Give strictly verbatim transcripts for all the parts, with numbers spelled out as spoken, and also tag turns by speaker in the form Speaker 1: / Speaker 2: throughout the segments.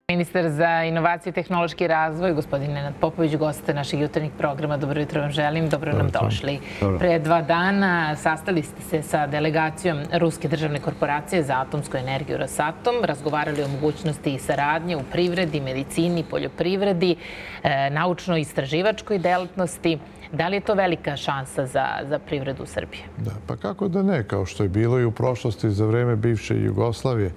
Speaker 1: Ministar za inovacije i tehnološki razvoj, gospodin Nenad Popović, goste našeg jutarnjeg programa. Dobro jutro vam želim, dobro nam došli. Pre dva dana sastali ste se sa delegacijom Ruske državne korporacije za atomsku energiju Rosatom, razgovarali o mogućnosti i saradnje u privredi, medicini, poljoprivredi, naučno-istraživačkoj delatnosti. Da li je to velika šansa za privredu Srbije?
Speaker 2: Da, pa kako da ne, kao što je bilo i u prošlosti za vreme bivše Jugoslavije.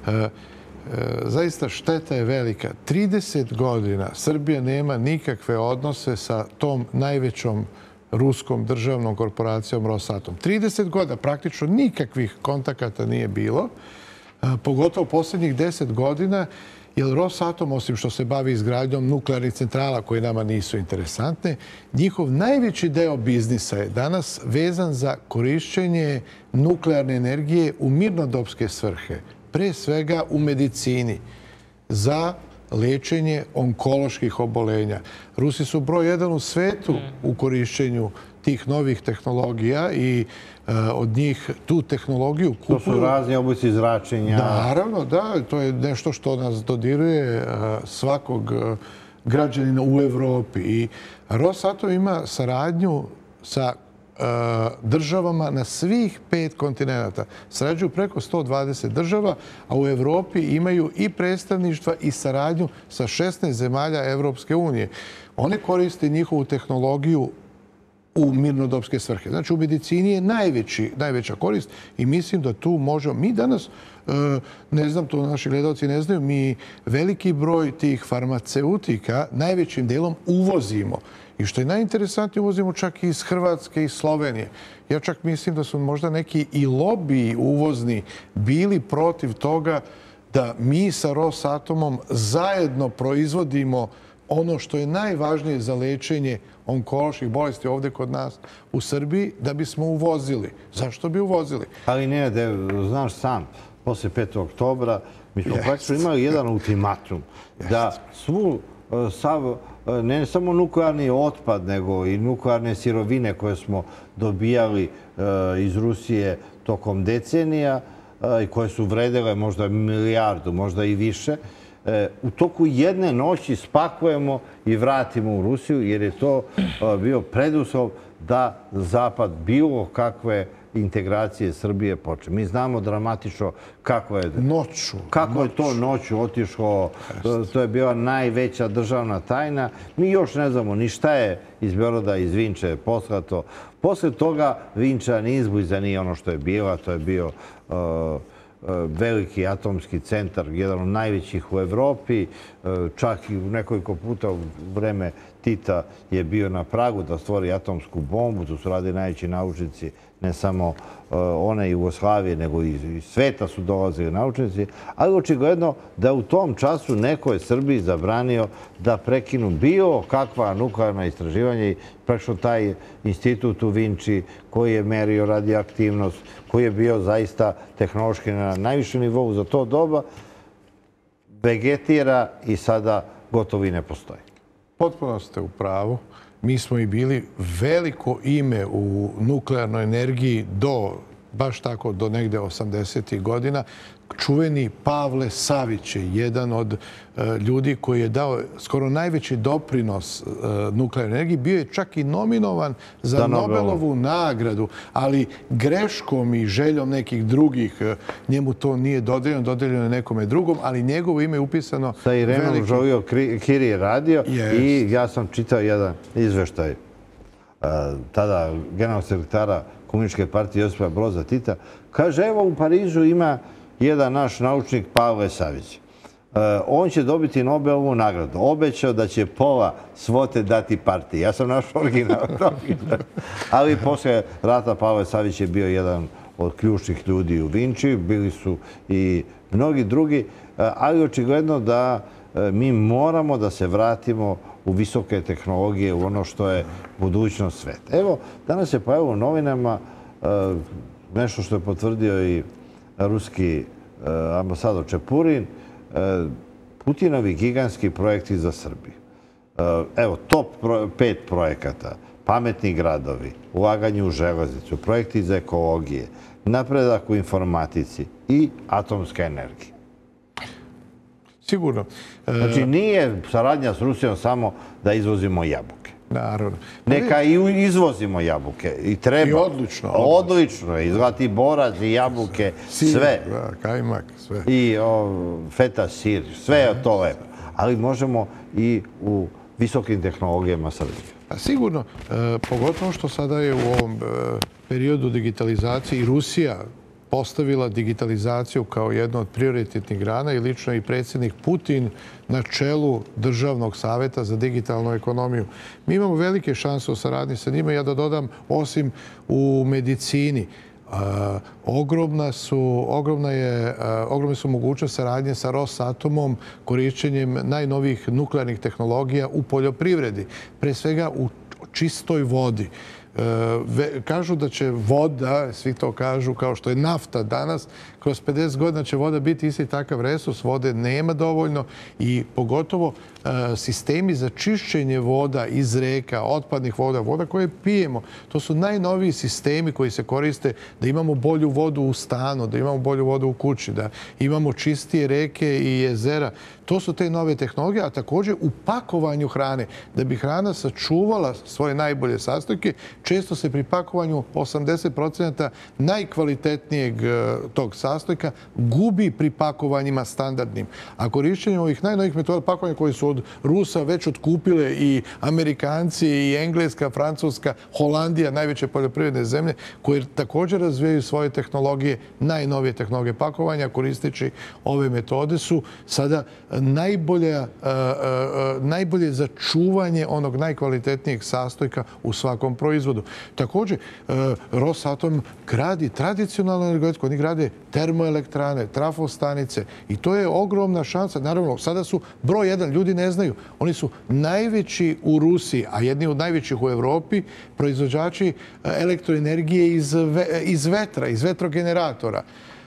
Speaker 2: Zaista šteta je velika. trideset godina Srbija nema nikakve odnose sa tom najvećom ruskom državnom korporacijom Rosatom. trideset godina praktično nikakvih kontakata nije bilo, pogotovo poslednjih deset godina, jer Rosatom, osim što se bavi izgradnjom nuklearnih centrala koje nama nisu interesantne, njihov najveći deo biznisa je danas vezan za korišćenje nuklearne energije u mirnodopske svrhe, pre svega u medicini, za lečenje onkoloških obolenja. Rusi su broj jedan u svetu u korišćenju tih novih tehnologija i od njih tu tehnologiju kupuju.
Speaker 3: To su razni oblici zračenja.
Speaker 2: Naravno, da. To je nešto što nas dodiruje svakog građanina u Evropi. I Rosatom ima saradnju sa državama na svih pet kontinenta. Sarađuju preko sto dvadeset država, a u Evropi imaju i predstavništva i saradnju sa šesnaest zemalja Evropske unije. One koriste njihovu tehnologiju u mirnodopske svrhe. Znači, u medicini je najveća korist i mislim da tu možemo... Mi danas, ne znam, to naši gledalci ne znaju, mi veliki broj tih farmaceutika najvećim delom uvozimo. I što je najinteresantnije, uvozimo čak i iz Hrvatske i Slovenije. Ja čak mislim da su možda neki i lobiji uvozni bili protiv toga da mi sa Rosatomom zajedno proizvodimo ono što je najvažnije za lečenje onkoloških bolesti ovde kod nas u Srbiji, da bismo uvozili. Zašto bi uvozili?
Speaker 3: Ali ne, znaš sam, posle petog oktobra mi smo praktično imali jedan ultimatum da svu, sav, ne samo nuklearni otpad, nego i nuklearne sirovine koje smo dobijali iz Rusije tokom decenija i koje su vredele možda milijardu, možda i više, u toku jedne noći spakujemo i vratimo u Rusiju, jer je to bio preduslov da Zapad bilo kakve integracije Srbije počne. Mi znamo dramatično kako je...
Speaker 2: Noću.
Speaker 3: Kako je to noću otišlo. To je bila najveća državna tajna. Mi još ne znamo ni šta je iz Beograda, iz Vinče poslato. Posle toga Vinča ni izbliza nije ono što je bila. To je bio veliki atomski centar, jedan od najvećih u Evropi. Čak i nekoliko puta u vreme Tita je bio na pragu da stvori atomsku bombu. Tu su radili najveći naučnici, ne samo one Jugoslavije, nego i sveta su dolazili naučnici. Ali očigledno da u tom času neko je Srbiji zabranio da prekinu bilo kakva nuklearna istraživanja i praktično taj institut u Vinči koji je merio radioaktivnost, koji je bio zaista tehnološki na najvišem nivou za to doba, vegetira i sada gotovo i ne postoji.
Speaker 2: Potpuno ste u pravu. Mi smo i bili veliko ime u nuklearnoj energiji do, baš tako, do negde osamdesetih godina. Čuveni Pavle Savić je jedan od ljudi koji je dao skoro najveći doprinos nuklearnoj energiji. Bio je čak i nominovan za Nobelovu nagradu, ali greškom i željom nekih drugih njemu to nije dodeljeno, dodeljeno je nekome drugom, ali njegovo ime je upisano...
Speaker 3: Sa Irenom Žolio Kiri je radio i ja sam čitao jedan izveštaj tada generalnog sekretara Komunističke partije Josipa Broza Tita. Kaže, evo u Parizu ima jedan naš naučnik Pavle Savić. On će dobiti Nobelovu nagradu. Obećao da će pola svote dati partiji. Ja sam našao original. Ali posle rata Pavle Savić je bio jedan od ključnih ljudi u Vinči. Bili su i mnogi drugi. Ali očigledno da mi moramo da se vratimo u visoke tehnologije, u ono što je budućnost sveta. Evo, danas je pojavilo u novinama nešto što je potvrdio i ruski ambasador Čepurin, Putinovi gigantski projekti za Srbiju. Evo, top pet projekata, pametni gradovi, ulaganje u železnicu, projekti za ekologije, napredak u informatici i atomska energija.
Speaker 2: Sigurno.
Speaker 3: Znači, nije saradnja s Rusijom samo da izvozimo jabuke.
Speaker 2: Naravno.
Speaker 3: Neka i izvozimo jabuke. I treba.
Speaker 2: I odlično.
Speaker 3: Odlično je. Izglati borac i jabuke, sve.
Speaker 2: Kajmak, sve.
Speaker 3: I feta sir, sve je to lepo. Ali možemo i u visokim tehnologijama srđe.
Speaker 2: Sigurno. Pogotovo što sada je u ovom periodu digitalizacije i Rusija postavila digitalizaciju kao jedno od prioritetnih grana i lično i predsjednik Putin na čelu Državnog savjeta za digitalnu ekonomiju. Mi imamo velike šanse u saradnji sa njima. Ja da dodam, osim u medicini, ogromna su, ogromna je, ogromne su mogućnosti saradnje sa Rosatomom korišćenjem najnovijih nuklearnih tehnologija u poljoprivredi, pre svega u čistoj vodi. Kažu da će voda, svi to kažu, kao što je nafta danas, kroz pedeset godina će voda biti isti takav resurs, vode nema dovoljno i pogotovo sistemi za čišćenje voda iz reka, otpadnih voda, voda koje pijemo. To su najnoviji sistemi koji se koriste da imamo bolju vodu u stanu, da imamo bolju vodu u kući, da imamo čistije reke i jezera. To su te nove tehnologije, a također u pakovanju hrane. Da bi hrana sačuvala svoje najbolje sastojke, često se pri pakovanju osamdeset procenata najkvalitetnijeg tog sastojka gubi pri pakovanjima standardnim. A korišćenjem ovih najnovijih metoda pakovanja koji su od Rusa već otkupile i Amerikanci, i Engleska, Francuska, Holandija, najveće poljoprivredne zemlje, koje također razvijaju svoje tehnologije, najnovije tehnologije pakovanja, koristeći ove metode su sada najbolje za čuvanje onog najkvalitetnijeg sastojka u svakom proizvodu. Također, Rosatom gradi tradicionalnu energetiku, oni grade termoelektrane, trafostanice i to je ogromna šansa. Naravno, sada su broj jedan, ljudi ne znaju. Oni su najveći u Rusiji, a jedni od najvećih u Evropi, proizvođači elektroenergije iz vetra, iz vetrogeneratora.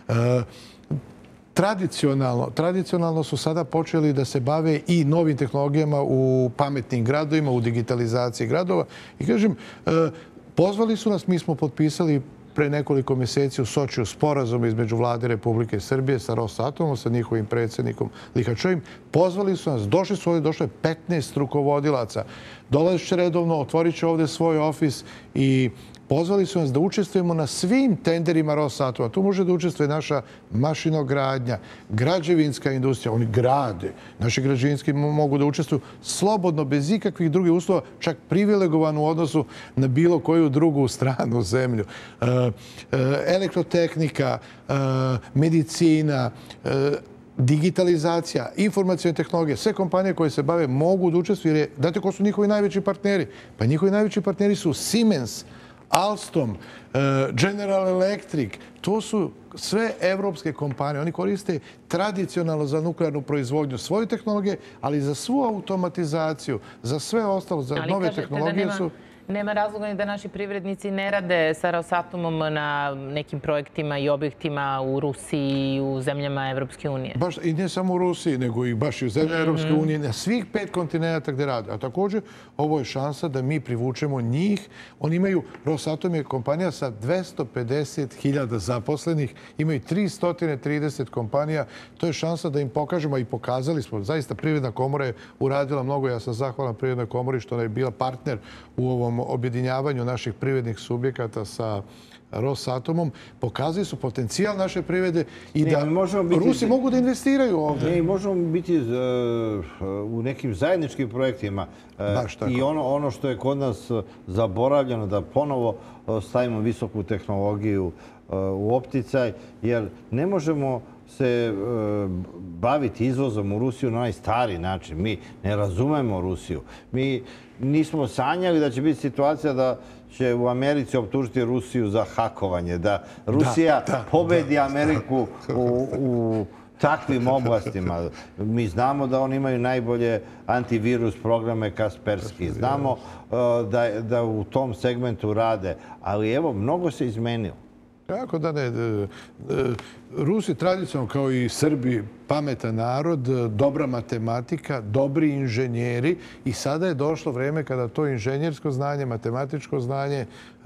Speaker 2: Tradicionalno, tradicionalno su sada počeli da se bave i novim tehnologijama u pametnim gradovima, u digitalizaciji gradova. I kažem, pozvali su nas, mi smo potpisali pre nekoliko mjeseci u Sočiju sporazum između Vlade Republike Srbije sa Rosatomom, sa njihovim predsjednikom Lihačovim. Pozvali su nas, došli su ovdje, došlo je petnaest rukovodilaca. Dolazit će redovno, otvorit će ovdje svoj ofis i pozvali su nas da učestvujemo na svim tenderima Rosatoma. Tu može da učestvuje naša mašinogradnja, građevinska industrija. Oni grade. Naši građevinski mogu da učestvuju slobodno, bez ikakvih drugih uslova, čak privilegovano u odnosu na bilo koju drugu stranu zemlju. Elektrotehnika, medicina, digitalizacija, informacijne tehnologije, sve kompanije koje se bave mogu da učestvuju. Jer znate ko su njihovi najveći partneri? Pa njihovi najveći partneri su Siemens, Alstom, General Electric. To su sve evropske kompanije. Oni koriste tradicionalno za nuklearnu proizvodnju svoje tehnologije, ali za svu automatizaciju, za sve ostalo, za nove tehnologije su...
Speaker 1: Nema razloga ni da naši privrednici ne rade sa Rosatomom na nekim projektima i objektima u Rusiji i u zemljama Evropske unije.
Speaker 2: Baš i ne samo u Rusiji, nego i baš i u zemljama Evropske unije, na svih pet kontinenta gde rade. A također, ovo je šansa da mi privučemo njih. Oni imaju, Rosatom je kompanija sa dvesta pedeset hiljada zaposlenih, imaju tristo trideset kompanija. To je šansa da im pokažemo i pokazali smo. Zaista, Privredna komora je uradila mnogo. Ja sam zahvalan Privrednoj komori što je bila partner u ovom objedinjavanju naših privrednih subjekata sa Rosatomom. Pokazali su potencijal naše privrede i da Rusi mogu da investiraju ovdje.
Speaker 3: Mi možemo biti u nekim zajedničkim projektima. I ono što je kod nas zaboravljeno, da ponovo stavimo visoku tehnologiju u opticaj, jer ne možemo se baviti izvozom u Rusiju na onaj stari način. Mi ne razumemo Rusiju. Mi nismo sanjali da će biti situacija da će u Americi optužiti Rusiju za hakovanje, da Rusija pobedi Ameriku u takvim oblastima. Mi znamo da oni imaju najbolje antivirus programe Kaspersky. Znamo da u tom segmentu rade. Ali evo, mnogo se izmenilo.
Speaker 2: Kako da ne? Rusi tradicionalno, kao i Srbi, pametan narod, dobra matematika, dobri inženjeri i sada je došlo vreme kada to inženjersko znanje, matematičko znanje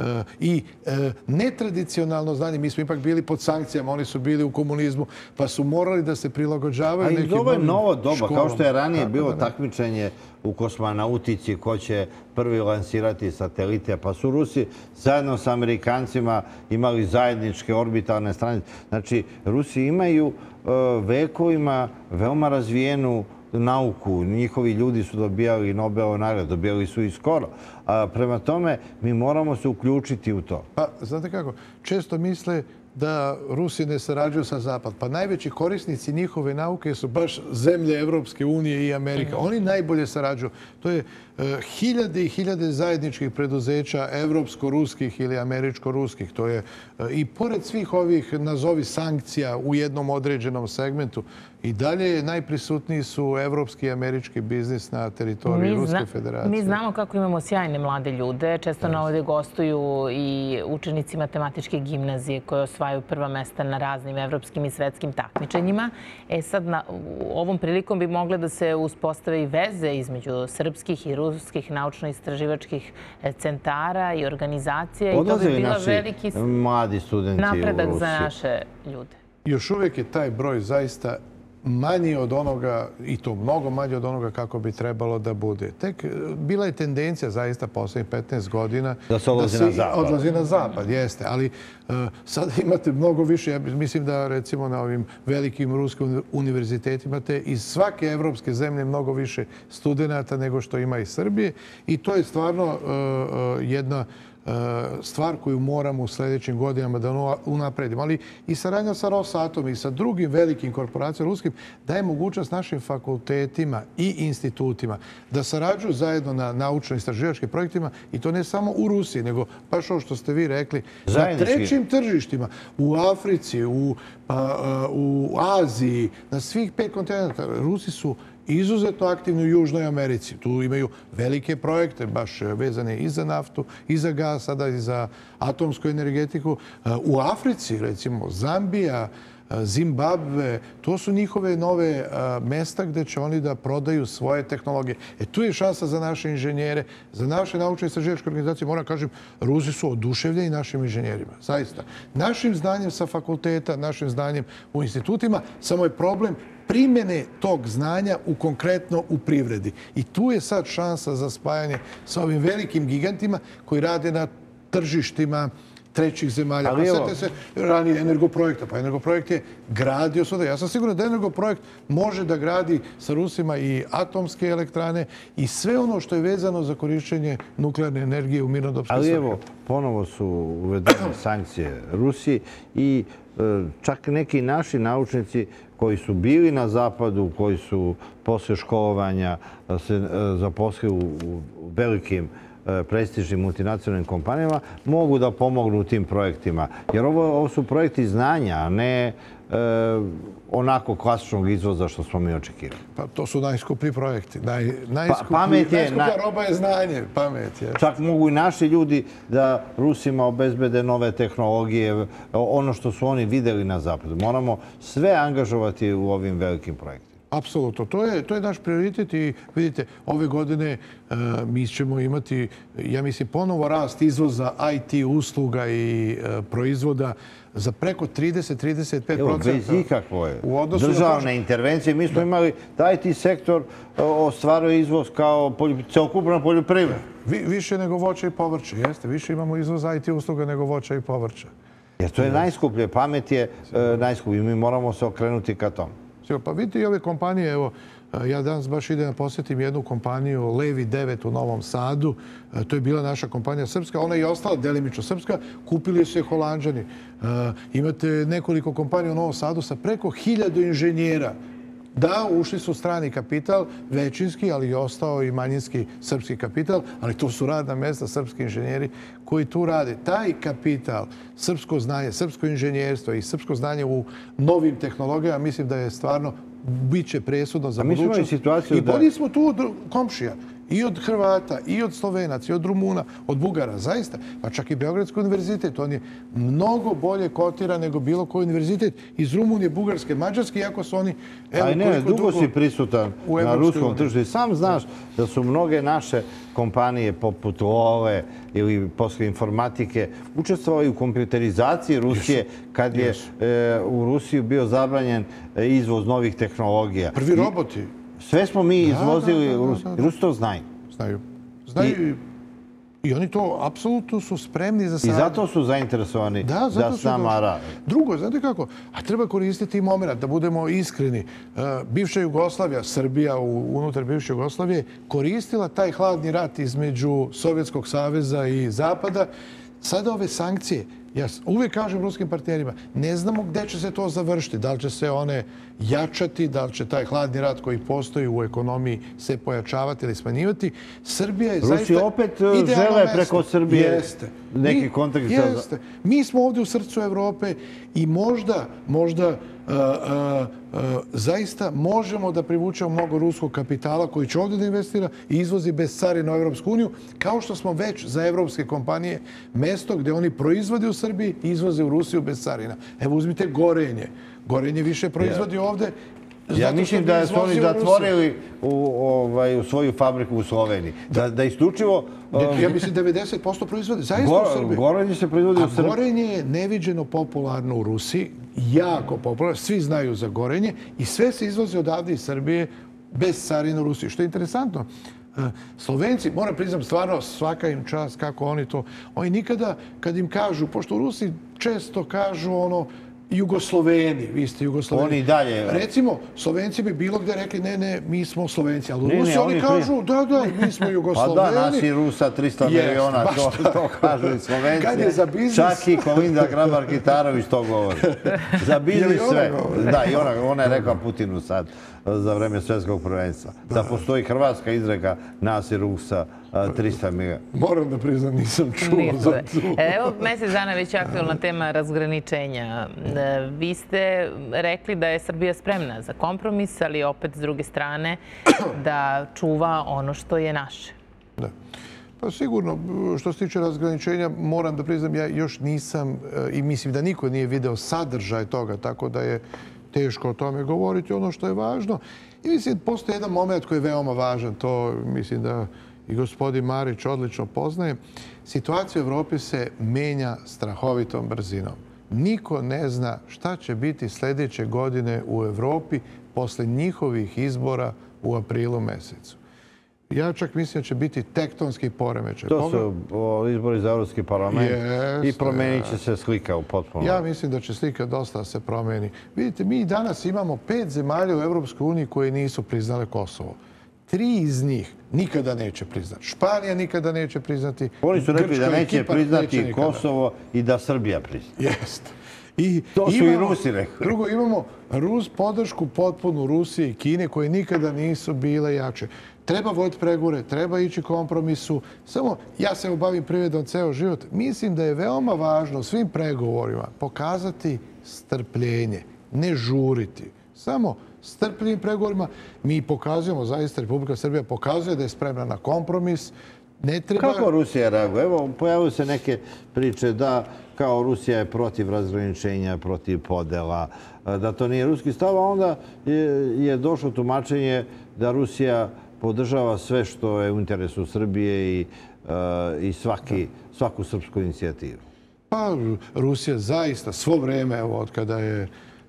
Speaker 2: i netradicionalno znanje, mi smo ipak bili pod sankcijama, oni su bili u komunizmu, pa su morali da se prilagođavaju nekim novim školama.
Speaker 3: A i ovo je novo doba, kao što je ranije bilo takmičenje u kosmonautici ko će prvi lansirati satelite, pa su Rusi zajedno sa Amerikancima imali zajedničke orbitalne stranice. Znači, Rusi imaju vekovima veoma razvijenu nauku. Njihovi ljudi su dobijali Nobelove nagrade, dobijali su i skoro. Prema tome, mi moramo se uključiti u to.
Speaker 2: Pa, znate kako, često misle da Rusi ne sarađuju sa Zapad. Pa najveći korisnici njihove nauke su baš zemlje Evropske unije i Amerika. Oni najbolje sarađuju. To je hiljade i hiljade zajedničkih preduzeća evropsko-ruskih ili američko-ruskih. To je i pored svih ovih, nazovi, sankcija u jednom određenom segmentu, i dalje najprisutniji su evropski i američki biznis na teritoriji Ruske federacije.
Speaker 1: Mi znamo kako imamo sjajne mlade ljude. Često na ovdje gostuju i učenici matematičke gimnazije koje osvajaju prva mesta na raznim evropskim i svetskim takmičenjima. E sad, ovom prilikom bi mogle da se uspostave i veze između srpskih i ruskih naučno-istraživačkih centara i organizacija. I to bi bila veliki napredak za naše ljude.
Speaker 2: Još uvijek je taj broj zaista manji od onoga, i to mnogo manji od onoga kako bi trebalo da bude. Tek bila je tendencija zaista posljednjih petnaest godina
Speaker 3: da se odlazi na zapad.
Speaker 2: Odlazi na zapad, jeste. Ali sada imate mnogo više, ja mislim da recimo na ovim velikim ruskim univerzitetima imate iz svake evropske zemlje mnogo više studenata nego što ima i Srbije. I to je stvarno jedna stvar koju moramo u sljedećim godinama da unapredimo. Ali i saradnja sa Rosatom i sa drugim velikim korporacijama ruskim daje mogućnost našim fakultetima i institutima da sarađuju zajedno na naučno-istraživačkim projektima i to ne samo u Rusiji, nego baš ovo što ste vi rekli, na trećim tržištima, u Africi, u Aziji, na svih pet kontinenta. Rusi su izuzetno aktivni u Južnoj Americi. Tu imaju velike projekte, baš vezane i za naftu, i za gas, sada i za atomsku energetiku. U Africi, recimo, Zambija, Zimbabve, to su njihove nove mesta gde će oni da prodaju svoje tehnologije. E, tu je šansa za naše inženjere, za naše naučne istraživačke organizacije. Moram kažem, Rusi su oduševljeni našim inženjerima. Zaista. Našim znanjem sa fakulteta, našim znanjem u institutima, samo je problem primjene tog znanja u konkretno u privredi. I tu je sad šansa za spajanje sa ovim velikim gigantima koji rade na tržištima trećih zemalja. Pa sjetite se ranije Energoprojekta. Pa Energoprojekt je gradio sada. Ja sam siguran da Energoprojekt može da gradi sa Rusima i atomske elektrane i sve ono što je vezano za korišćenje nuklearne energije u mirnodopske svrhe.
Speaker 3: Ali evo, ponovo su uvedene sankcije Rusiji i čak neki naši naučnici koji su bili na zapadu, koji su posle školovanja se zaposlili u velikim prestižnim multinacionalnim kompanijama, mogu da pomognu u tim projektima. Jer ovo su projekti znanja, a ne onako klasičnog izvoza što smo mi očekivali.
Speaker 2: Pa to su najskuplji projekti. Najskuplja roba je znanje. Pamet je.
Speaker 3: Čak mogu i naši ljudi da Rusima obezbede nove tehnologije, ono što su oni videli na zapadu. Moramo sve angažovati u ovim velikim projektima.
Speaker 2: Apsolutno. To je naš prioritet i vidite, ove godine mi ćemo imati, ja mislim, ponovo rast izvoza I T usluga i proizvoda za preko trideset do trideset pet procenta.
Speaker 3: Evo, bez ikakve državne intervencije. Mi smo imali da I T sektor ostvaruje izvoz kao celokupna poljoprivreda.
Speaker 2: Više nego voća i povrća, jeste. Više imamo izvoz I T usluga nego voća i povrća.
Speaker 3: Jer to je najskuplje. Pamet je najskuplje. Mi moramo se okrenuti ka tomu.
Speaker 2: Pa vidite i ove kompanije, evo, ja danas baš idem da posjetim jednu kompaniju Levi devet u Novom Sadu. To je bila naša kompanija srpska, ona je i ostala delimično srpska, kupili su je Holanđani. Imate nekoliko kompanija u Novom Sadu sa preko hiljadu inženjera. Da, ušli su strani kapital, većinski, ali i ostao i manjinski srpski kapital, ali to su radna mesta, srpski inženjeri koji tu rade. Taj kapital, srpsko znanje, srpsko inženjerstvo i srpsko znanje u novim tehnologijama, mislim da je stvarno bit će presudno za budućnost. I bolji smo tu komšija. i od Hrvata, i od Slovenaca, i od Rumuna, od Bugara, zaista. Pa čak i Beogradski univerzitet, on je mnogo bolje kotira nego bilo koji univerzitet iz Rumunije, Bugarske, Mađarske, iako su oni...
Speaker 3: Ali ne, dugo si prisutan na ruskom tržištu i sam znaš da su mnoge naše kompanije poput ove ili posle informatike učestvovali u kompjuterizaciji Rusije kad je u Rusiju bio zabranjen izvoz novih tehnologija.
Speaker 2: Prvi roboti.
Speaker 3: Sve smo mi izvozili u Rusiju. Rusi to znaju.
Speaker 2: Znaju. Znaju i oni to apsolutno su spremni za saradnju.
Speaker 3: I zato su zainteresovani da s nama rade.
Speaker 2: Drugo, znate kako? A treba koristiti i moment, da budemo iskreni. Bivša Jugoslavija, Srbija unutar bivše Jugoslavije, koristila taj hladni rat između Sovjetskog saveza i Zapada. Sada ove sankcije, ja uvijek kažem ruskim partnerima, ne znamo gde će se to završiti. Da li će se one jačati, da li će taj hladni rat koji postoji u ekonomiji se pojačavati ili smanjivati. Srbija je zaista
Speaker 3: Rusi opet žele preko Srbije neki kontakt.
Speaker 2: Jeste. Mi smo ovdje u srcu Evrope i možda, možda zaista možemo da privučemo mnogo ruskog kapitala koji će ovdje da investira i izvozi bez carina u Evropsku uniju, kao što smo već za evropske kompanije mesto gdje oni proizvode u Srbiji i izvoze u Rusiju bez carina. Evo uzmite Gorenje. Gorenje više proizvodi ovdje.
Speaker 3: Ja mislim da su oni zatvorili u svoju fabriku u Sloveniji. Da isključivo...
Speaker 2: Ja mislim devedeset posto proizvode zaista u Srbiji.
Speaker 3: Gorenje se proizvodi u Srbiji.
Speaker 2: A Gorenje je neviđeno popularno u Rusiji. Jako popularno. Svi znaju za Gorenje. I sve se izvoze odavde iz Srbije bez carina u Rusiji. Što je interesantno. Slovenci, moram priznam, stvarno svaka im čast kako oni to... Oni nikada, kad im kažu, pošto u Rusiji često kažu ono Jugosloveni, vi ste Jugosloveni.
Speaker 3: Oni dalje.
Speaker 2: Recimo, Slovenci bi bilo gdje rekli, ne, ne, mi smo Slovenci, ali u Rusiji oni kažu, da, da, mi smo Jugosloveni.
Speaker 3: Pa da, nas i Rusa tristo miliona, to kažu i Slovenci. Čak i Kolinda Grabar-Kitarović to govori. Za biznis sve. Da, i ona je rekla Putinu sad, za vreme svjetskog prvenstva. Da postoji hrvatska izreka nas i Rusa tristo miliona.
Speaker 2: Moram da priznam, nisam čuo za to.
Speaker 1: Evo, mjesec dana već aktualna tema razgraničenja. Vi ste rekli da je Srbija spremna za kompromis, ali opet s druge strane da čuva ono što je naše.
Speaker 2: Da. Pa sigurno, što se tiče razgraničenja, moram da priznam, ja još nisam i mislim da niko nije video sadržaj toga, tako da je teško o tome govoriti. Ono što je važno, i mislim, postoji jedan moment koji je veoma važan, to mislim da i gospodin Marić odlično poznaje. Situacija u Evropi se menja strahovitom brzinom. Niko ne zna šta će biti sljedeće godine u Evropi posle njihovih izbora u aprilu mesecu. Ja čak mislim da će biti tektonski poremećaj.
Speaker 3: To su izbori za Evropski parlament i promenit će se slika u potpuno.
Speaker 2: Ja mislim da će slika dosta se promeni. Vidite, mi danas imamo pet zemalja u Evropskoj uniji koje nisu priznale Kosovo. Tri iz njih nikada neće priznati. Španija nikada neće priznati.
Speaker 3: Oni su rekli da neće priznati Kosovo i da Srbija prizna.
Speaker 2: Jeste.
Speaker 3: To su i Rusi rekli.
Speaker 2: Drugo, imamo Rus podršku potpunu Rusije i Kine koje nikada nisu bile jače. Treba voditi pregovore, treba ići kompromisu. Samo, ja se bavim privredom ceo život. Mislim da je veoma važno u svim pregovorima pokazati strpljenje, ne žuriti. Samo strpljivim pregovorima mi pokazujemo, zaista Republika Srbija pokazuje da je spremna na kompromis.
Speaker 3: Kako Rusija reaguje? Evo, pojavaju se neke priče da kao Rusija je protiv razgraničenja, protiv podela, da to nije ruski stav, a onda je došlo tumačenje da Rusija podržava sve što je u interesu Srbije i svaku srpsku inicijativu.
Speaker 2: Pa, Rusija zaista svo vreme, od kada je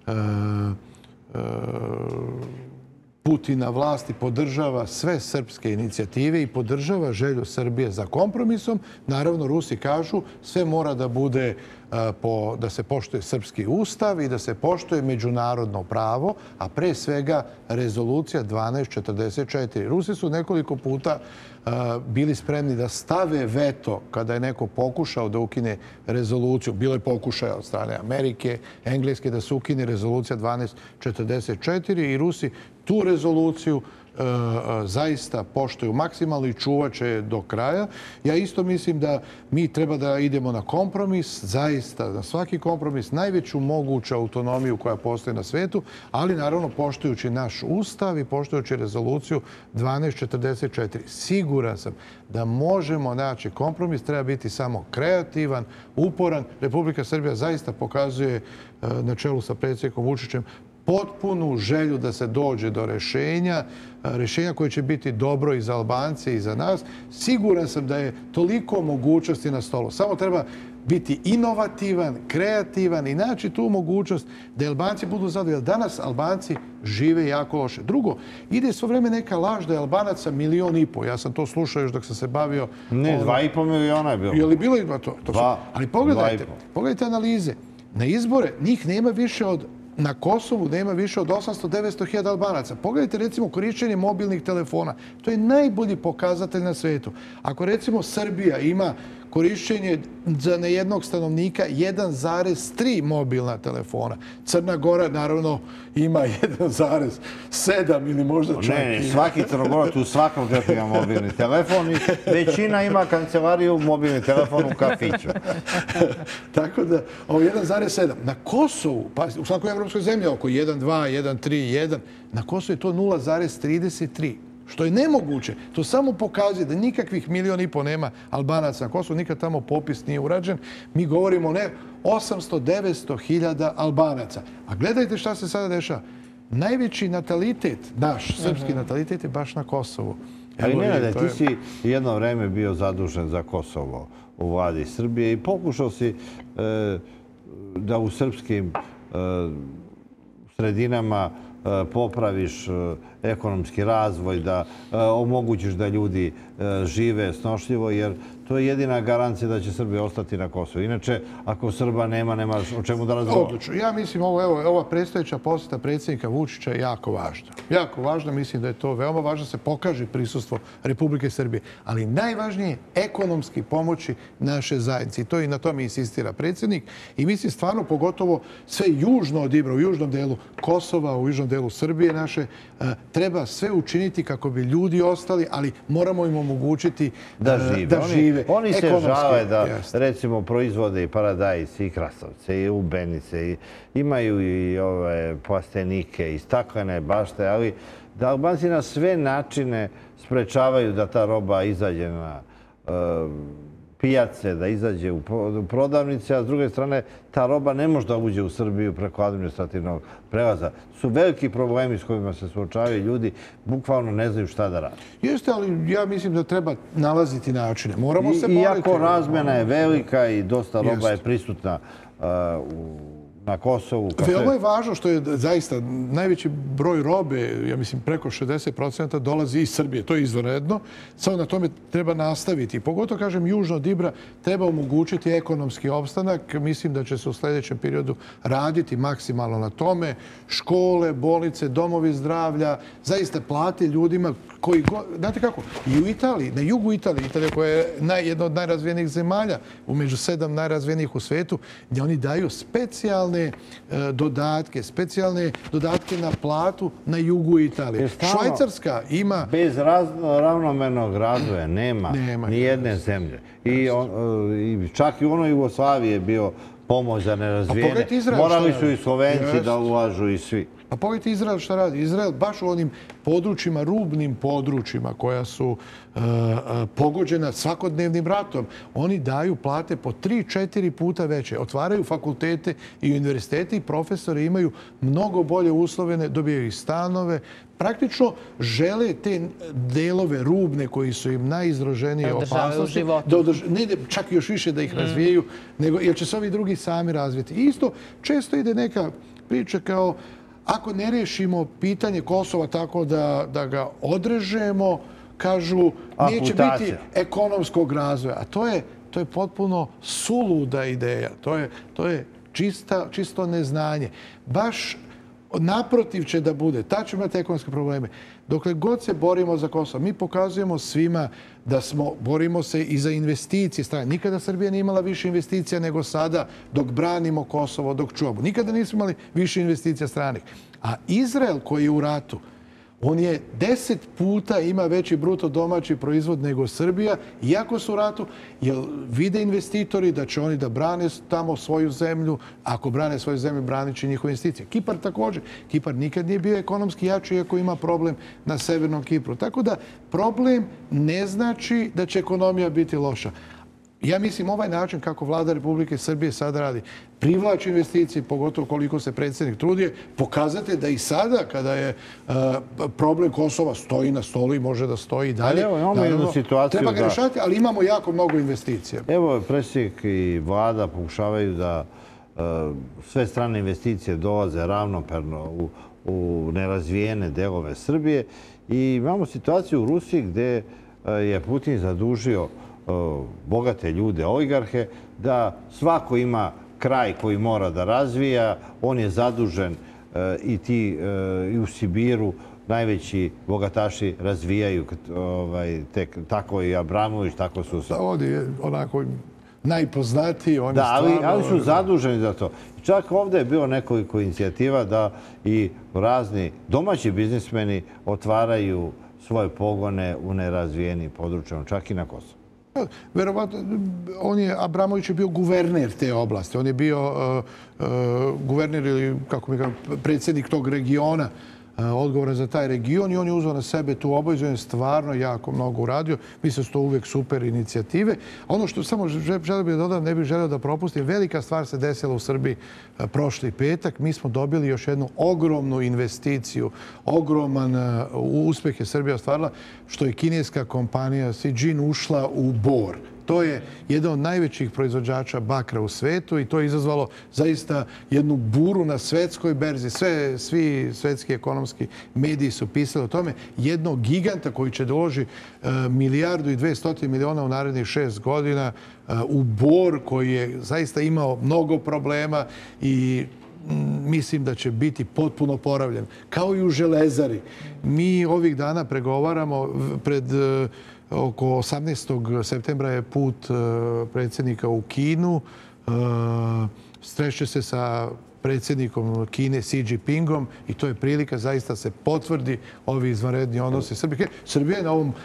Speaker 2: Putin na vlasti, podržava sve srpske inicijative i podržava želju Srbije za kompromisom. Naravno, Rusi kažu sve mora da bude da se poštuje srpski ustav i da se poštuje međunarodno pravo, a pre svega rezolucija dvanaest četrdeset četiri. Rusi su nekoliko puta bili spremni da stave veto kada je neko pokušao da ukine rezoluciju. Bilo je pokušaja od strane Amerike, Engleske da se ukine rezolucija dvanaest četrdeset četiri i Rusi tu rezoluciju zaista poštuju maksimalno i čuvat će do kraja. Ja isto mislim da mi treba da idemo na kompromis, zaista na svaki kompromis, najveću moguću autonomiju koja postoji na svetu, ali naravno poštujući naš ustav i poštujući rezoluciju dvanaest četrdeset četiri. Siguran sam da možemo naći kompromis, treba biti samo kreativan, uporan. Republika Srbija zaista pokazuje na čelu sa predsjednikom Vučićem potpunu želju da se dođe do rešenja, rešenja koje će biti dobro i za Albance i za nas. Siguran sam da je toliko mogućnosti na stolu. Samo treba biti inovativan, kreativan i naći tu mogućnost da Albanci budu zadovoljni. Danas Albanci žive jako loše. Drugo, ide svo vreme neka laž da je Albanaca milion i po. Ja sam to slušao još dok sam se bavio...
Speaker 3: Ne, dva i po miliona je bilo.
Speaker 2: Je li bilo i to? Ali pogledajte, pogledajte analize. Na izbore njih nema više od... Na Kosovu nema više od osamsto do devetsto hiljada Albanaca. Pogledajte recimo korišćenje mobilnih telefona. To je najbolji pokazatelj na svetu. Ako recimo Srbija ima korišćenje za nejednog stanovnika jedan zarez tri mobilna telefona. Crna Gora naravno ima jedan zarez sedam ili možda čak...
Speaker 3: Ne, svaki Crnogorac u svakom džepu ima mobilni telefon i većina ima kancelariju mobilni telefon u kafiću.
Speaker 2: Tako da, ovo jedan zarez sedam. Na Kosovu, pa u svakoj evropskoj zemlji oko jedan dva, jedan tri, jedan, na Kosovu je to nula zarez trideset tri. Što je nemoguće. To samo pokazuje da nikakvih milion i po nema Albanaca na Kosovu, nikad tamo popis nije urađen. Mi govorimo ne osamsto do devetsto hiljada Albanaca. A gledajte šta se sada dešava. Najveći natalitet, naš srpski natalitet je baš na Kosovu.
Speaker 3: Ali Nenade, ti si jedno vreme bio zadužen za Kosovo u vladi Srbije i pokušao si da u srpskim sredinama popraviš ekonomski razvoj, da omogućiš da ljudi žive snošljivo, jer to je jedina garancija da će Srbija ostati na Kosovu. Inače, ako Srba nema, nema o čemu da razgovara.
Speaker 2: Odlično. Ja mislim, ova predstojeća posjeta predsjednika Vučića je jako važna. Jako važna, mislim da je to veoma važno da se pokaže prisustvo Republike Srbije. Ali najvažnije je ekonomski pomoći naše zajednice. I to i na tome insistira predsjednik. I mislim stvarno, pogotovo sve južno od Ibra, u južnom delu Kosova, u južnom delu Srbije naše, treba sve učiniti kako bi ljudi ostali, ali moramo im omogućiti da žive.
Speaker 3: Oni se žale da, recimo, proizvode i paradajz, i krasavce, i lubenice, i imaju i ove plastenike, i staklene bašte, ali da Albanci na sve načine sprečavaju da ta roba izađe na pijace, da izađe u prodavnice, a s druge strane ta roba ne može da uđe u Srbiju preko administrativnog prelaza. Su veliki problemi s kojima se suočavaju ljudi, bukvalno ne znaju šta da rade.
Speaker 2: Jeste, ali ja mislim da treba nalaziti načine. Moramo se boriti.
Speaker 3: Iako razmjena je velika i dosta roba je prisutna u na Kosovu.
Speaker 2: Veoma je važno što je zaista najveći broj robe, ja mislim preko šezdeset posto dolazi iz Srbije. To je izvanredno. Samo na tome treba nastaviti. Pogotovo, kažem, južno od Ibra treba omogućiti ekonomski opstanak. Mislim da će se u sljedećem periodu raditi maksimalno na tome. Škole, bolnice, domovi zdravlja, zaista plate ljudima koji... Znate kako? I u Italiji, na jugu Italije, Italija koja je jedna od najrazvijenijih zemalja, umeđu sedam najrazvijenijih u svetu, gdje oni daju specijalne dodatke, specijalne dodatke na platu na jugu Italije. Švajcarska ima...
Speaker 3: Bez ravnomernog razvoja nema ni jedne zemlje. I čak i u onoj Jugoslaviji je bio pomoć za nerazvijene. Morali su i Slovenci da ulažu i svi.
Speaker 2: A pogledajte Izrael šta radi. Izrael baš u onim područjima, rubnim područjima koja su pogođena svakodnevnim ratom, oni daju plate po tri, četiri puta veće. Otvaraju fakultete i univerzitete i profesori imaju mnogo bolje uslove, dobijaju i stanove. Praktično žele te delove rubne koji su im najizraženije opasnosti. Ne, čak još više da ih razvijaju, jer će se ovi drugi sami razvijeti. Isto često ide neka priča kao ako ne rešimo pitanje Kosova tako da ga odrežemo, kažu, neće biti ekonomskog razvoja. A to je potpuno suluda ideja. To je čisto neznanje. Baš naprotiv će da bude. Ta će imati ekonomske probleme. Dokle god se borimo za Kosovo, mi pokazujemo svima da smo, borimo se i za investicije strane. Nikada Srbija nije imala više investicija nego sada dok branimo Kosovo, dok čuvamo. Nikada nismo imali više investicija stranih. A Izrael koji je u ratu, On je deset puta ima veći bruto domaći proizvod nego Srbija, iako su u ratu, jer vide investitori da će oni da brane tamo svoju zemlju. Ako brane svoju zemlju, branit će njihove investicije. Kipar također. Kipar nikad nije bio ekonomski jači, iako ima problem na Severnom Kipru. Tako da problem ne znači da će ekonomija biti loša. Ja mislim ovaj način kako vlada Republike Srbije sada radi, privlači investicije, pogotovo koliko se predsjednik trudi, pokazate da i sada, kada je problem Kosova stoji na stolu i može da stoji i dalje,
Speaker 3: evo, imamo jednu situaciju
Speaker 2: treba ga rešati, ali imamo jako mnogo investicija.
Speaker 3: Evo, predsjednik i vlada pokušavaju da sve strane investicije dolaze ravnoperno u, u nerazvijene delove Srbije i imamo situaciju u Rusiji gdje je Putin zadužio bogate ljude, oligarhe, da svako ima kraj koji mora da razvija. On je zadužen i ti i u Sibiru najveći bogataši razvijaju. Tako i Abramović, tako su...
Speaker 2: Ovdje je onako najpoznatiji.
Speaker 3: Da, ali su zaduženi za to. Čak ovdje je bilo nekoliko inicijativa da i razni domaći biznismeni otvaraju svoje pogone u nerazvijenim područjima, čak i na Kosovu.
Speaker 2: Verovatno, on je, Abramović je bio guverner te oblasti. On je bio guverner ili, kako mi kažem, predsjednik tog regiona, odgovoran za taj region i on je uzeo na sebe tu obavezu. On je stvarno jako mnogo uradio. Mislim da su to uvek super inicijative. Ono što samo želeo bih da dodam, ne bih želeo da propustim, velika stvar se desila u Srbiji prošli petak. Mi smo dobili još jednu ogromnu investiciju, ogroman uspeh je Srbija ostvarila, što je kineska kompanija Zijin ušla u Bor. To je jedan od najvećih proizvođača bakra u svetu i to je izazvalo zaista jednu buru na svetskoj berzi. Sve, svi svetski ekonomski mediji su pisali o tome. Jednog giganta koji će da uloži milijardu i dvestotine miliona u narednih šest godina u Bor, koji je zaista imao mnogo problema i mislim da će biti potpuno oporavljen. Kao i u Železari. Mi ovih dana pregovaramo pred... Oko osamnaestog septembra je put predsjednika u Kinu. Srešće se sa predsjednikom Kine Xi Jinpingom i to je prilika zaista se potvrdi ovi izvanredni odnosi Srbije. Srbija je na ovom,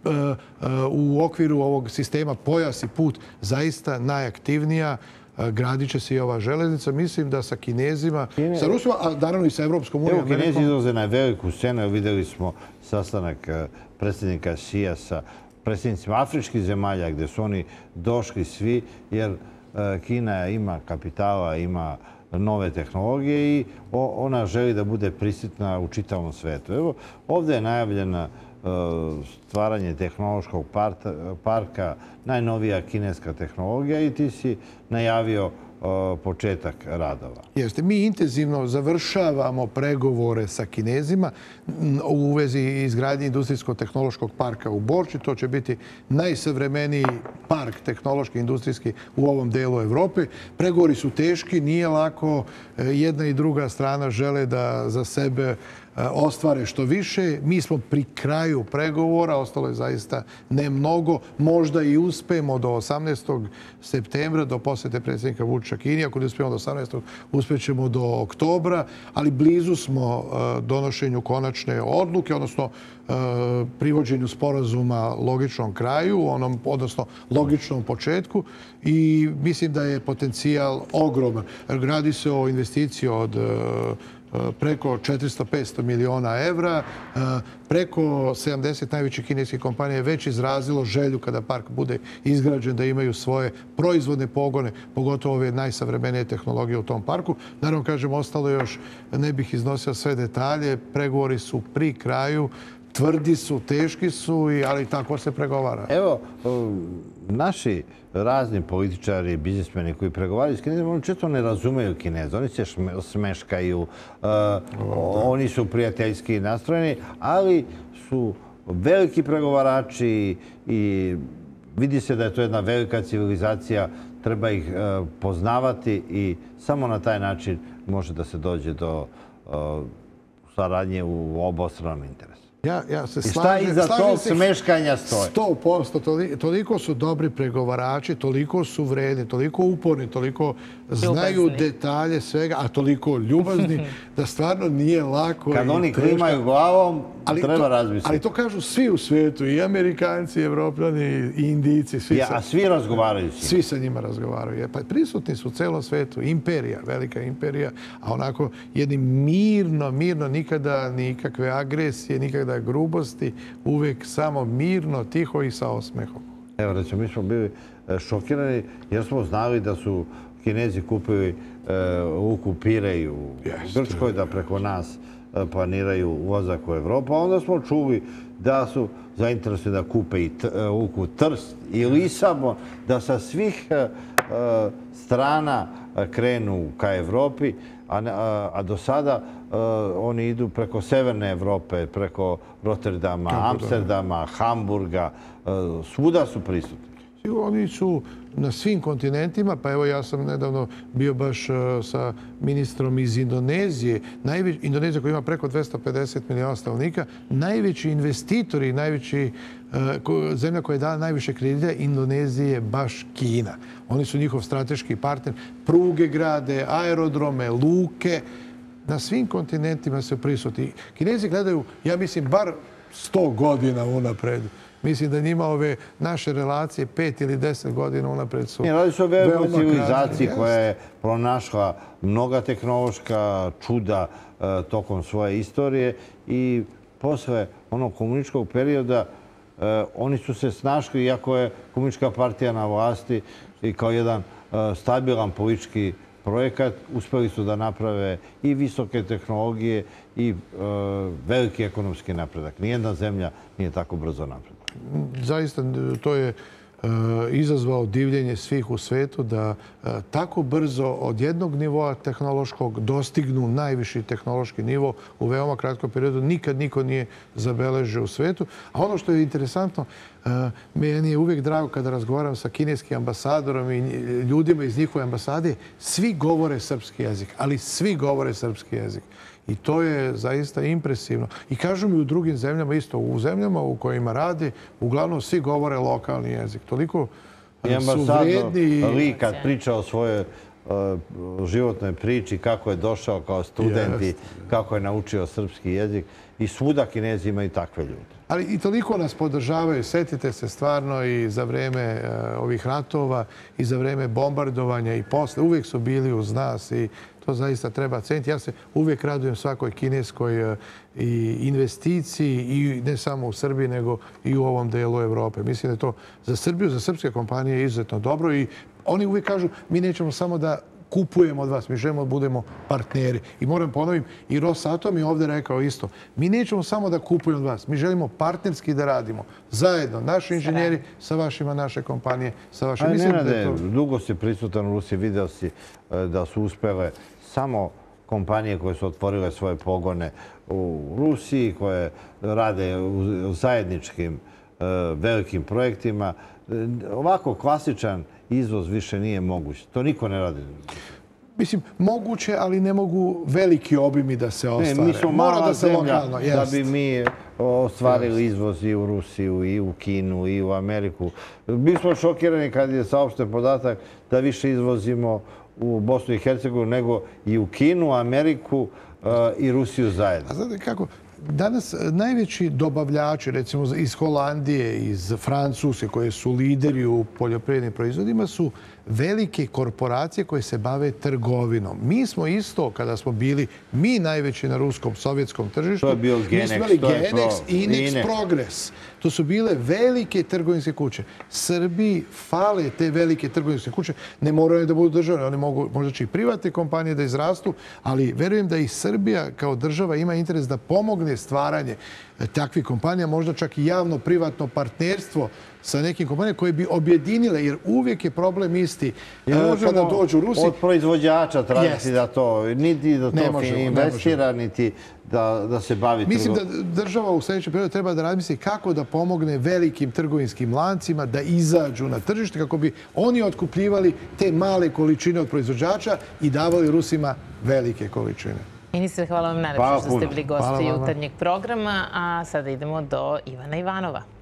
Speaker 2: u okviru ovog sistema pojas i put zaista najaktivnija. Gradit će se i ova železnica. Mislim da sa Kinezima, sa Rusima, a naravno i sa Evropskom unijom.
Speaker 3: Evo, Kinezi izlaze na veliku scenu. Vidjeli smo sastanak predsjednika Xija sa predsjednicima afričkih zemalja gdje su oni došli svi, jer Kina ima kapitala, ima nove tehnologije i ona želi da bude prisutna u čitavom svetu. Evo, ovdje je najavljena stvaranje tehnološkog parka, najnovija kineska tehnologija i ti si najavio početak radova.
Speaker 2: Jeste. Mi intenzivno završavamo pregovore sa Kinezima u vezi izgradnje industrijsko-tehnološkog parka u Borči. To će biti najsavremeniji park tehnološki, industrijski u ovom delu Evrope. Pregovori su teški, nije lako. Jedna i druga strana žele da za sebe ostvare što više. Mi smo pri kraju pregovora, ostalo je zaista ne mnogo. Možda i uspemo do osamnaestog septembra, do posjete predsjednika Vučića Kini. Ako ne uspijemo do osamnaestog, uspjećemo do oktobra, ali blizu smo donošenju konačne odluke, odnosno privođenju sporazuma logičnom kraju, onom, odnosno logičnom početku i mislim da je potencijal ogroman. Radi se o investiciji od preko četiristo do petsto miliona evra. Preko sedamdeset najvećih kineskih kompanija je već izrazilo želju kada park bude izgrađen da imaju svoje proizvodne pogone, pogotovo ove najsavremenije tehnologije u tom parku. Naravno, kažem, ostalo još, ne bih iznosio sve detalje, pregovori su pri kraju, tvrdi su, teški su, ali tako se pregovara.
Speaker 3: Evo, naši razni političari, biznismeni koji pregovaraju s Kinezima, oni često ne razumeju Kineza. Oni se smeškaju, oni su prijateljski nastrojeni, ali su veliki pregovarači i vidi se da je to jedna velika civilizacija. Treba ih poznavati i samo na taj način može da se dođe do saradnje u obostranom interesu.
Speaker 2: Ja, ja se
Speaker 3: I šta
Speaker 2: slažem,
Speaker 3: iza
Speaker 2: slažem
Speaker 3: tog
Speaker 2: se
Speaker 3: smeškanja stoje?
Speaker 2: sto posto. Toliko su dobri pregovarači, toliko su vredni, toliko uporni, toliko znaju
Speaker 1: Ljubazni.
Speaker 2: detalje svega, a toliko ljubazni da stvarno nije lako.
Speaker 3: Kad
Speaker 2: i
Speaker 3: oni
Speaker 2: teško.
Speaker 3: klimaju glavom,
Speaker 2: Ali
Speaker 3: treba
Speaker 2: to-
Speaker 3: razmisliti.
Speaker 2: Ali to kažu svi u svijetu, i Amerikanci, i Evropljani, i Indijci, svi,
Speaker 3: Ja,
Speaker 2: sa,
Speaker 3: a svi razgovaraju s njima.
Speaker 2: svi sa njima razgovaraju. Je, Pa prisutni su u celom svetu, imperija, velika imperija, a onako jedni mirno, mirno, nikada nikakve agresije, nikada grubosti, uvijek samo mirno, tiho i sa osmehom.
Speaker 3: Evo, recimo, mi smo bili e, šokirani jer smo znali da su Kinezi kupili e, luku Pirej u
Speaker 2: Jeste.
Speaker 3: Grčkoj, da preko nas e, planiraju ulazak u Evropu. A onda smo čuli da su zainteresovani da kupe i t, e, luku Trst i Lisabon, da sa svih e, e, strana e, krenu ka Evropi, a, ne- a, a do sada e, oni idu preko severne Evrope, preko Rotterdama,
Speaker 2: Tako da.
Speaker 3: Amsterdama, Hamburga, e, svuda su prisutni.
Speaker 2: Oni su na svim kontinentima, pa evo ja sam nedavno bio baš uh, sa ministrom iz Indonezije. Najveći, Indonezija koja ima preko dvesta pedeset miliona stanovnika, najveći investitori, najveći uh, ko, zemlja koja je dala najviše kredita Indonezije je baš Kina. Oni su njihov strateški partner. Pruge grade, aerodrome, luke. Na svim kontinentima se prisutni. Kinezi gledaju, ja mislim, bar sto godina unapred. Mislim da njima ove naše relacije pet ili deset godina unapred su
Speaker 3: Ne, radi se o velikoj
Speaker 2: veoma
Speaker 3: civilizaciji
Speaker 2: kratke.
Speaker 3: koja je pronašla mnoga tehnološka čuda e, tokom svoje istorije i posle onog komunističkog perioda e, oni su se snašli, iako je komunistička partija na vlasti i kao jedan e, stabilan politički projekat, uspeli su da naprave i visoke tehnologije i e, veliki ekonomski napredak. Nijedna zemlja nije tako brzo napredala.
Speaker 2: Zaista to je uh, izazvao divljenje svih u svetu da uh, tako brzo od jednog nivoa tehnološkog dostignu najviši tehnološki nivo u veoma kratkom periodu. Nikad niko nije zabeležio u svetu. A ono što je interesantno, uh, meni je uvijek drago kada razgovaram sa kineskim ambasadorom i ljudima iz njihove ambasade, svi govore srpski jezik, ali svi govore srpski jezik. I to je zaista impresivno. I kažu mi u drugim zemljama isto, u zemljama u kojima radi, uglavnom svi govore lokalni jezik. Toliko
Speaker 3: I
Speaker 2: su
Speaker 3: ambasador
Speaker 2: vrijedni.
Speaker 3: Li kad priča o svojoj uh, životnoj priči, kako je došao kao student i kako je naučio srpski jezik. I svuda Kinezi imaju takve ljude.
Speaker 2: Ali i toliko nas podržavaju. Setite se stvarno i za vreme uh, ovih ratova i za vreme bombardovanja i posle. Uvijek su bili uz nas i to zaista treba ceniti. Ja se uvijek radujem svakoj kineskoj uh, i investiciji i ne samo u Srbiji, nego i u ovom delu Evrope. Mislim da je to za Srbiju, za srpske kompanije izuzetno dobro i oni uvijek kažu mi nećemo samo da kupujemo od vas, mi želimo da budemo partneri. I moram ponovim, i Rosatom je ovdje rekao isto. Mi nećemo samo da kupujemo od vas, mi želimo partnerski da radimo. Zajedno, naši inženjeri sa vašima, naše kompanije, sa vašima.
Speaker 3: Mislim da je to... Dugo si prisutan u Rusiji, video si da su uspele samo kompanije koje su otvorile svoje pogone u Rusiji, koje rade u zajedničkim velikim projektima. Ovako klasičan izvoz više nije moguć. To niko ne radi.
Speaker 2: Mislim, moguće, ali ne mogu veliki obimi da se ostvare.
Speaker 3: Ne, mi smo mala
Speaker 2: da se
Speaker 3: zemlja
Speaker 2: lokalno,
Speaker 3: da bi mi ostvarili izvoz i u Rusiju, i u Kinu, i u Ameriku. Mi smo šokirani kad je saopšten podatak da više izvozimo u Bosnu i Hercegovinu nego i u Kinu, Ameriku uh, i Rusiju zajedno.
Speaker 2: A znate kako? Danas najveći dobavljači, recimo iz Holandije, iz Francuske, koje su lideri u poljoprivrednim proizvodima, su velike korporacije koje se bave trgovinom. Mi smo isto, kada smo bili mi najveći na ruskom, sovjetskom tržištu,
Speaker 3: to je bio Genex,
Speaker 2: mi smo imali
Speaker 3: to je
Speaker 2: Genex,
Speaker 3: pro,
Speaker 2: Inex,
Speaker 3: Inex.
Speaker 2: Progress. To su bile velike trgovinske kuće. Srbiji fale te velike trgovinske kuće. Ne moraju da budu državne, oni mogu možda će i privatne kompanije da izrastu, ali verujem da i Srbija kao država ima interes da pomogne stvaranje takvih kompanija, možda čak i javno-privatno partnerstvo sa nekim kompanijama koje bi objedinile, jer uvijek je problem isti. Kada dođu Rusi...
Speaker 3: Od proizvođača tražiti da to, niti da to investira, niti da se bavi trgovinom.
Speaker 2: Mislim da država u sljedećem periodu treba da razmisli kako da pomogne velikim trgovinskim lancima da izađu na tržište, kako bi oni otkupljivali te male količine od proizvođača i davali Rusima velike količine.
Speaker 1: Ministre, hvala vam najlepše što ste bili gosti jutarnjeg programa, a sada idemo do Ivana Ivanova.